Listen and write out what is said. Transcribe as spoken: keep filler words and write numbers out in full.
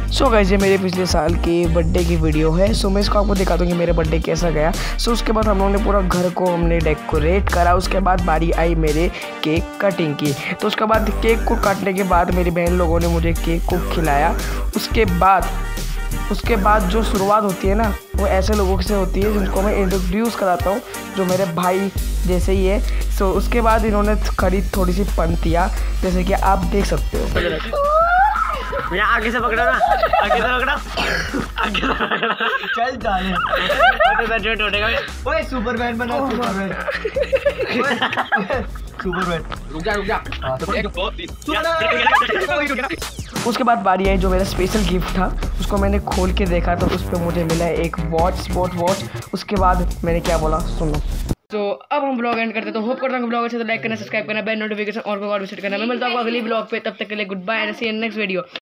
सो so guys, ये मेरे पिछले साल की बर्थडे की वीडियो है। सो so मैं इसको आपको दिखा दूँ कि मेरा बर्थडे कैसा गया। सो so उसके बाद हम लोगों ने पूरा घर को हमने डेकोरेट करा। उसके बाद बारी आई मेरे केक कटिंग की। तो उसके बाद केक को काटने के बाद मेरी बहन लोगों ने मुझे केक को खिलाया। उसके बाद उसके बाद जो शुरुआत होती है ना, वो ऐसे लोगों से होती है जिनको मैं इंट्रोड्यूस कराता हूँ, जो मेरे भाई जैसे ही है। सो उसके बाद इन्होंने खरीद थोड़ी सी पंक्तियाँ, जैसे कि आप देख सकते हो। मैं आगे से पकड़ा ना, आगे से पकड़ा, आगे से पकड़ा, चल जाने जो टूटेगा। ओए सुपरमैन बना, सुपरमैन सुपरमैन रुक जा रुक जा। उसके बाद बारी आई जो मेरा स्पेशल गिफ्ट था, उसको मैंने खोल के देखा तो उस पर मुझे मिला एक वॉच, स्पोर्ट वॉच। उसके बाद मैंने क्या बोला सुनो। तो अब हम ब्लॉग एंड करते हैं। तो होप करता हूँ ब्लॉग अच्छे तो लाइक करना, सब्सक्राइब करना, बेल नोटिफिकेशन और को और विजिट करना। मैं मिलता हूँ अगली ब्लॉग पे, तब तक के लिए good bye and see you in next video.